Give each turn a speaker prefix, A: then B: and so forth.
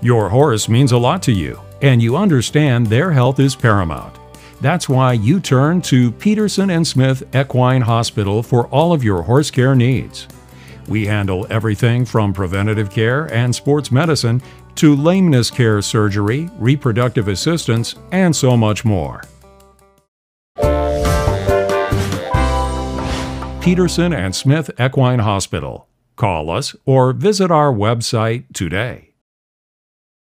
A: Your horse means a lot to you, and you understand their health is paramount. That's why you turn to Peterson and Smith Equine Hospital for all of your horse care needs. We handle everything from preventative care and sports medicine to lameness care surgery, reproductive assistance, and so much more. Peterson and Smith Equine Hospital. Call us or visit our website today.